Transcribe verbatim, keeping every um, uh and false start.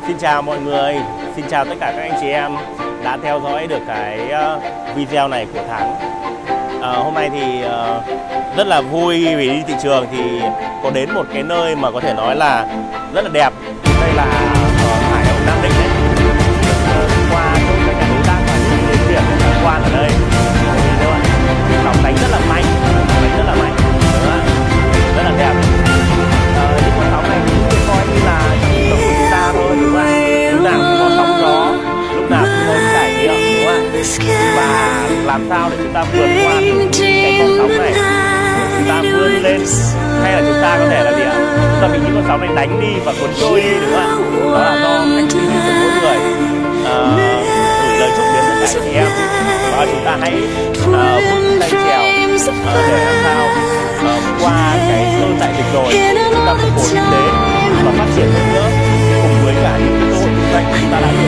Xin chào mọi người, xin chào tất cả các anh chị em đã theo dõi được cái video này của Thắng. à, Hôm nay thì uh, rất là vui vì đi thị trường thì có đến một cái nơi mà có thể nói là rất là đẹp. Đây là ở Hải Hậu Nam Định đấy. Qua chỗ các nhà đối tác và những đến điểm tham quan ở đây, sóng đánh rất là mạnh, đánh rất là mạnh, rất là đẹp. À, những con sóng này cũng coi như là giống của chúng ta thôi, đúng không ạ? Lúc nào cũng có sóng gió, lúc nào cũng có trải nghiệm, đúng không ạ? Và làm sao để chúng ta vượt qua những cái con sóng này, chúng ta vươn lên, hay là chúng ta có thể là gì ạ? Chúng ta bị những con sóng này đánh đi và cuốn trôi đi, đúng không ạ? Đó là do cách suy nghĩ của mỗi người. À, gửi lời chúc đến tất cả anh chị em và chúng ta hãy uh, vững tay chèo uh, để làm sao uh, qua cái cơn đại dịch rồi chúng ta phục hồi kinh tế và phát triển hơn nữa cùng với cả những cơ hội kinh doanh chúng ta đã